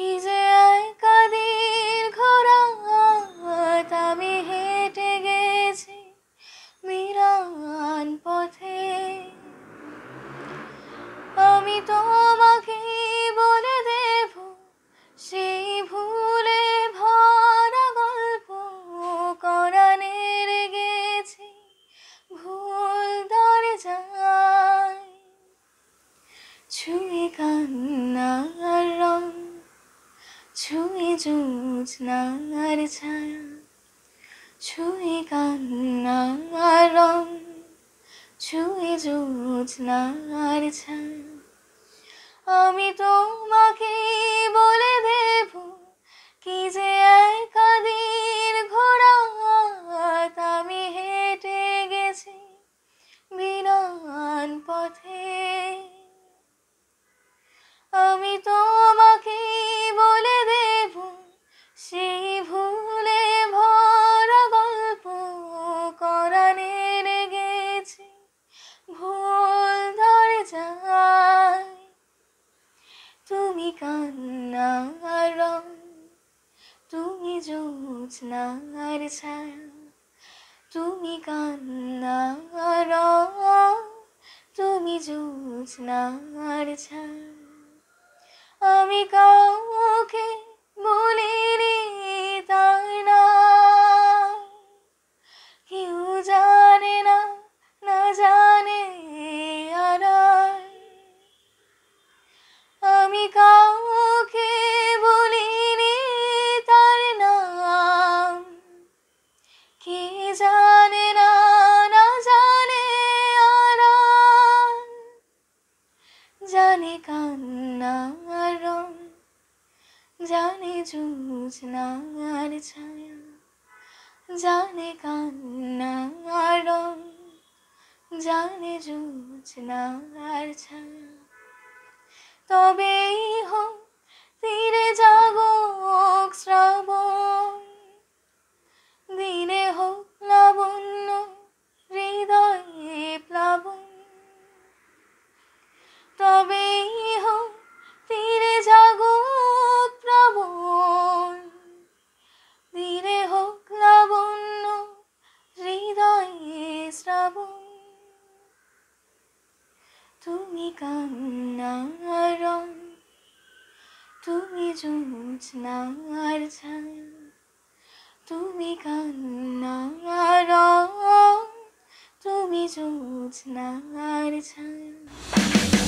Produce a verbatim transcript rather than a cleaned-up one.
কি যে একা দীর্ঘ রাত আমি হেঁটে গেছি বিরান পথে। আমি তোমাকে বলে দেব সেই ভুলে ভরা গল্প, কোরানের গেছি ভুল দরজায়। ছুঁয়ে কান্নার রং, ছুঁয়ে জ্যোৎস্নার ছায়া, ছুঁয়ে কান্নার রং, ছুঁয়ে জ্যোৎস্নার ছায়া। আমি তোমাকে বলে দেব কি যে একা দীর্ঘ রাত আমি হেঁটে গেছি বিরান পথে। আমি তোমাকে বলে দেব সেই ভুলে ভরা গল্প, কোরানের গেছি ভুল দরজায়। তুমি কান্নার রং, তুমি জ্যোৎস্নার ছায়া, তুমি কান্নার রং, তুমি জ্যোৎস্নার ছায়া। আমি কাউকে বলিনি তার নাম, কেউ জানে না, না জানে আড়াল। আমি কাউকে বলিনি তার নাম, কে জানে না, না জানে আড়াল। জানে কান্নার রং, জানে জ্যোৎস্নার ছায়া, জানে কান্নার রং, জানে জ্যোৎস্নার ছায়া। তবেই হোক তীরে জাগক শ্রাবণ, দিনে হোক লাবণ্য হৃদয়ে প্লাবন। তবেই হোক তীরে জাগক প্লাবন, দিনে হোক লাবণ্য হৃদয়ে শ্রাবণ। তুমি কান্নার রং, তুমি জ্যোৎস্নার ছায়া, তুমি কান্নার রং, তুমি জ্যোৎস্নার ছায়া।